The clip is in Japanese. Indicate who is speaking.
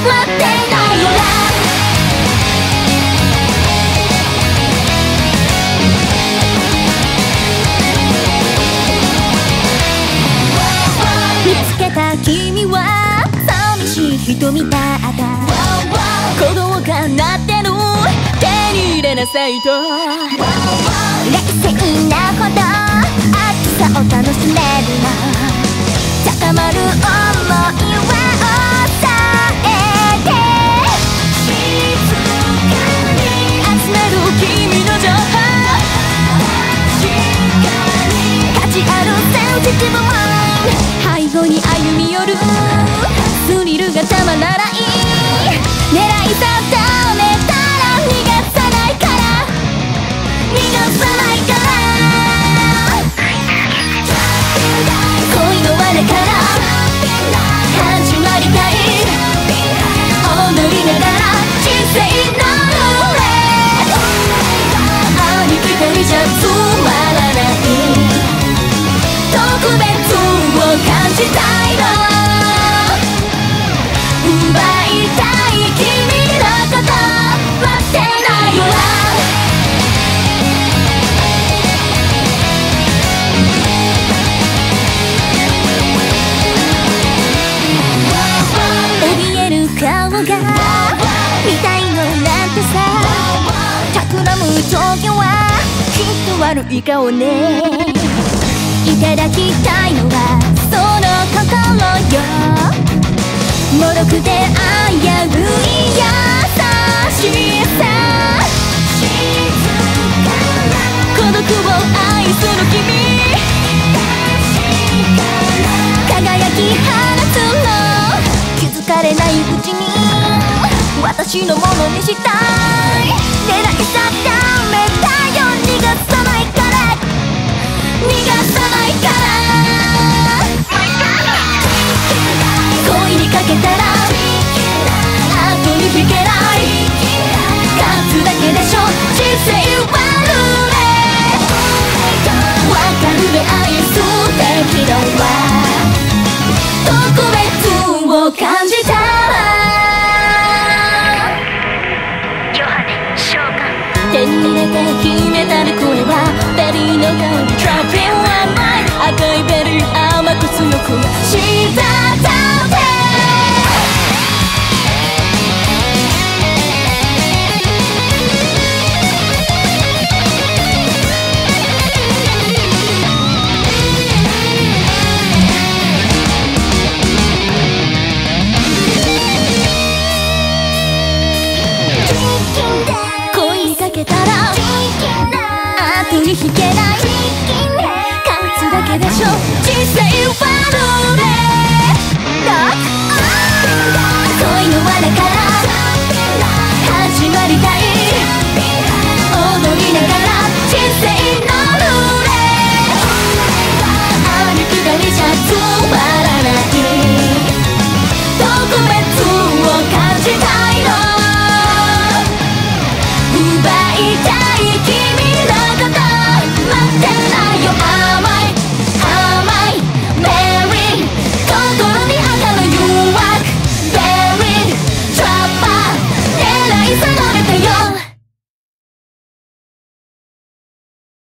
Speaker 1: ってないよな。見つけた君は寂しい人みたいだ。鼓動が鳴ってる、手に入れなさいと。冷静なほど暑さを楽しめるの。高まる想いは抑えて、静かに集める君の情報。価値あるセンシティブマインド、背後に歩み寄るスリルがたまらない。狙い定めたら逃がさないから、逃がさないから。恋の罠から始まりたい。踊りながら人生のルーレット。ありきたりじゃつまらない特別を感じたいの。奪いたい君のこと待ってないよな。怯える顔が見たいのなんてさ。企む時はきっと悪い顔ね。いただきたいのはその心よ。脆くて危うい優しさ。孤独を愛する君、輝き放つの。気づかれないうちに私のものにしたい。狙い定めたよ、逃がさないから、逃がさないから。恋にかけたら後に引けない。勝つだけでしょ人生はルーレット。わかるで愛すべきだわ。特別を感じたら手に入れて秘めたる声はベリーの香り Trapping one night。 赤いベリー甘く強くしたたって恋かけたら後に引けない。勝つだけでしょ